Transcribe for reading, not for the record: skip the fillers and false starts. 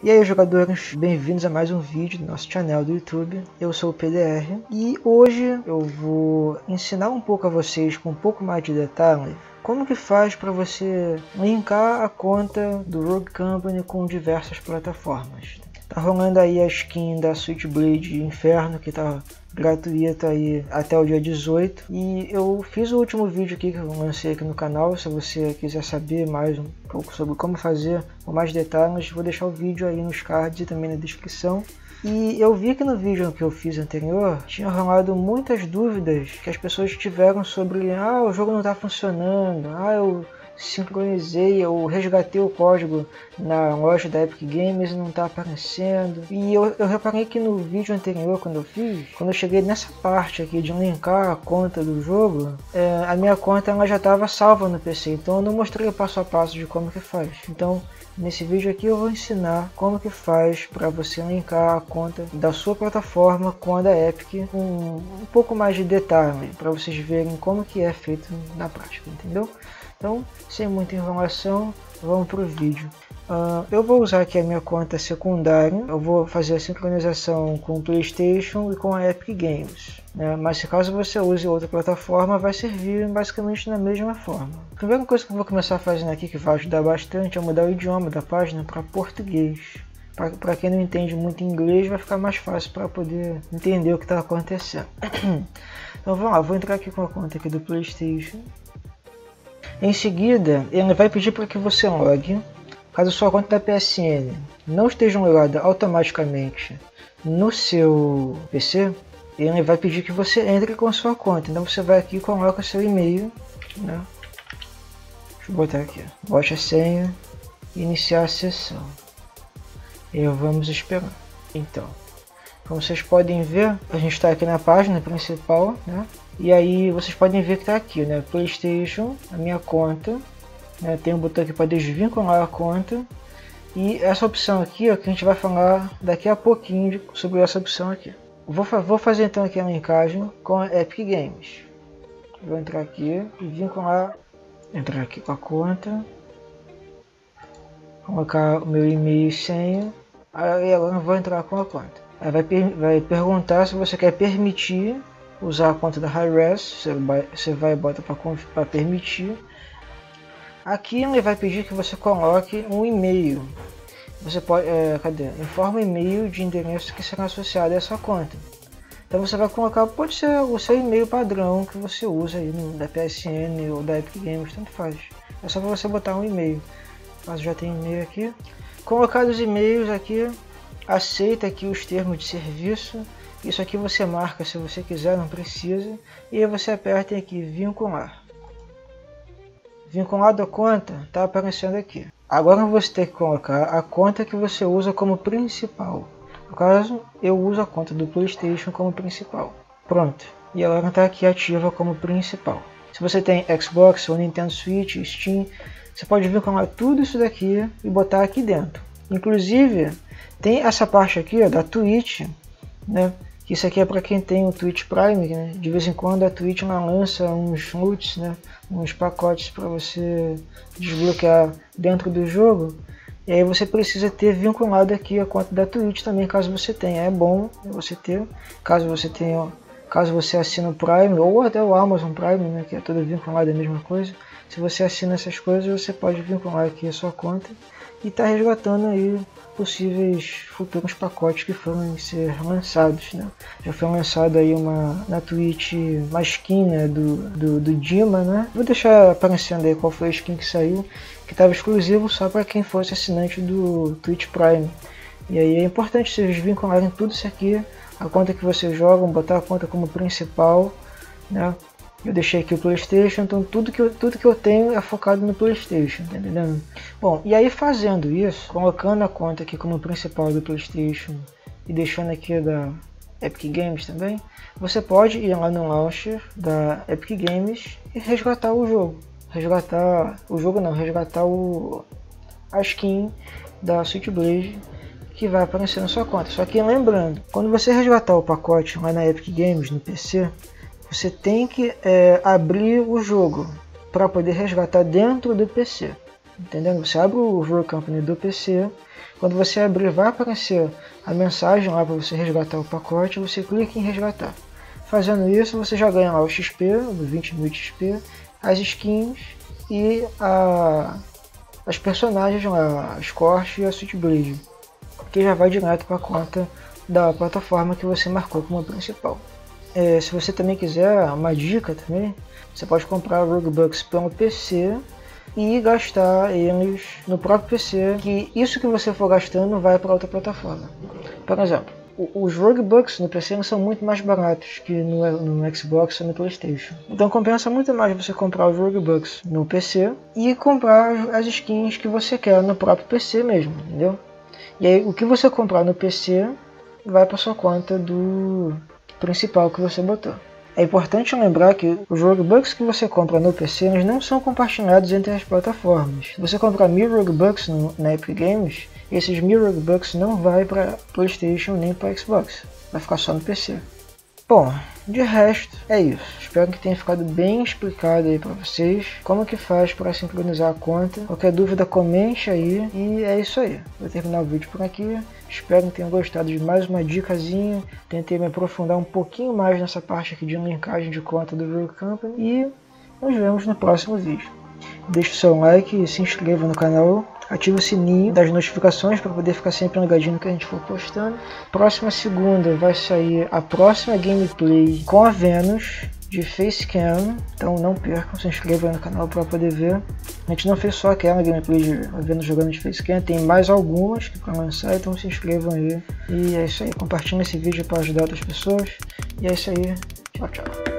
E aí, jogadores, bem-vindos a mais um vídeo do nosso canal do YouTube. Eu sou o PDR e hoje eu vou ensinar um pouco a vocês com um pouco mais de detalhe como que faz para você linkar a conta do Rogue Company com diversas plataformas. Tá rolando aí a skin da Switchblade Inferno, que tá gratuita aí até o dia 18. E eu fiz o último vídeo aqui que eu lancei aqui no canal. Se você quiser saber mais um pouco sobre como fazer com mais detalhes, vou deixar o vídeo aí nos cards e também na descrição. E eu vi que no vídeo que eu fiz anterior tinha rolado muitas dúvidas que as pessoas tiveram sobre o jogo não está funcionando, eu sincronizei, eu resgatei o código na loja da Epic Games e não está aparecendo. E eu reparei que no vídeo anterior, quando eu cheguei nessa parte aqui de linkar a conta do jogo, a minha conta ela já estava salva no PC, então eu não mostrei o passo a passo de como que faz. Então nesse vídeo aqui eu vou ensinar como que faz para você linkar a conta da sua plataforma com a da Epic com um pouco mais de detalhe, para vocês verem como que é feito na prática, entendeu? Então, sem muita enrolação, vamos para o vídeo. Eu vou usar aqui a minha conta secundária, eu vou fazer a sincronização com o PlayStation e com a Epic Games, né? Mas se caso você use outra plataforma, vai servir basicamente da mesma forma. A primeira coisa que eu vou começar fazendo aqui, que vai ajudar bastante, é mudar o idioma da página para português. Para quem não entende muito inglês, vai ficar mais fácil para poder entender o que está acontecendo. Então vamos lá, vou entrar aqui com a conta aqui do PlayStation. Em seguida, ele vai pedir para que você logue. Caso sua conta da PSN não esteja logada automaticamente no seu PC, ele vai pedir que você entre com a sua conta. Então você vai aqui e coloca seu e-mail, né? Deixa eu botar aqui, bote a senha, iniciar a sessão. E vamos esperar. Então, como vocês podem ver, a gente está aqui na página principal, né? E aí vocês podem ver que está aqui, né? PlayStation, a minha conta, né? Tem um botão aqui para desvincular a conta. E essa opção aqui, ó, que a gente vai falar daqui a pouquinho sobre essa opção aqui. Vou fazer então aqui a linkagem com a Epic Games. Vou entrar aqui e vincular, entrar aqui com a conta, colocar o meu e-mail e senha. Aí agora eu vou entrar com a conta. Aí vai perguntar se você quer permitir usar a conta da Hi-Res, você vai e bota para permitir. Aqui ele vai pedir que você coloque um e-mail. Você pode, informa o e-mail de endereço que será associado a essa conta. Então você vai colocar, pode ser o seu e-mail padrão que você usa aí da PSN ou da Epic Games, tanto faz. É só para você botar um e-mail. Caso já tem e-mail aqui. Colocados os e-mails aqui, aceita aqui os termos de serviço. Isso aqui você marca se você quiser, não precisa. E aí você aperta aqui vincular. Vinculado a conta, está aparecendo aqui. Agora você tem que colocar a conta que você usa como principal. No caso, eu uso a conta do PlayStation como principal. Pronto. E ela está aqui ativa como principal. Se você tem Xbox ou Nintendo Switch, Steam, você pode vincular tudo isso daqui e botar aqui dentro. Inclusive, tem essa parte aqui, ó, da Twitch, né? Isso aqui é para quem tem o Twitch Prime, né? De vez em quando a Twitch lança uns loots, né? Uns pacotes para você desbloquear dentro do jogo. E aí você precisa ter vinculado aqui a conta da Twitch também, caso você tenha. É bom você ter, caso você assina o Prime ou até o Amazon Prime, né? Que é tudo vinculado, é a mesma coisa. Se você assina essas coisas, você pode vincular aqui a sua conta e tá resgatando aí possíveis futuros pacotes que foram ser lançados, né? Já foi lançado aí na Twitch uma skin, né, do Dima, né? Vou deixar aparecendo aí qual foi a skin que saiu, que estava exclusivo só para quem fosse assinante do Twitch Prime. E aí é importante vocês vincularem tudo isso aqui, a conta que vocês jogam, botar a conta como principal, né? Eu deixei aqui o PlayStation, então tudo que eu tenho é focado no PlayStation, tá entendendo? Bom, e aí fazendo isso, colocando a conta aqui como principal do PlayStation e deixando aqui da Epic Games também, você pode ir lá no launcher da Epic Games e resgatar o jogo. Resgatar a skin da Switchblade que vai aparecer na sua conta. Só que lembrando, quando você resgatar o pacote lá na Epic Games no PC, você tem que abrir o jogo para poder resgatar dentro do PC. entendeu? Você abre o Rogue Company do PC, quando você abrir vai aparecer a mensagem lá para você resgatar o pacote, você clica em resgatar. Fazendo isso você já ganha lá o XP, 20.000 XP, as skins e as personagens lá, a Scorch e a Switchblade, que já vai direto para a conta da plataforma que você marcou como principal. Se você também quiser uma dica também, você pode comprar Rogue Bucks pelo PC e gastar eles no próprio PC, que isso que você for gastando vai para outra plataforma. Por exemplo, os Rogue Bucks no PC são muito mais baratos que no Xbox ou no PlayStation. Então compensa muito mais você comprar os Rogue Bucks no PC e comprar as skins que você quer no próprio PC mesmo, entendeu? E aí o que você comprar no PC vai para sua conta do principal que você botou. É importante lembrar que os Rogue Bucks que você compra no PC eles não são compartilhados entre as plataformas. Se você comprar 1000 Rogue Bucks na Epic Games, esses 1000 Rogue Bucks não vai para PlayStation nem para Xbox, vai ficar só no PC. Bom, de resto é isso. Espero que tenha ficado bem explicado aí para vocês como que faz para sincronizar a conta. Qualquer dúvida comente aí e é isso aí. Vou terminar o vídeo por aqui. Espero que tenham gostado de mais uma dicasinha. Tentei me aprofundar um pouquinho mais nessa parte aqui de linkagem de conta do Rogue Company e nos vemos no próximo vídeo. Deixe o seu like e se inscreva no canal. Ative o sininho das notificações para poder ficar sempre ligadinho no que a gente for postando. Próxima segunda vai sair a próxima gameplay com a Venus de Facecam. Então não percam, se inscreva no canal para poder ver. A gente não fez só aquela gameplay de Venus jogando de Facecam, tem mais algumas que para lançar, então se inscrevam aí. E é isso aí, compartilhem esse vídeo para ajudar outras pessoas. E é isso aí, tchau, tchau.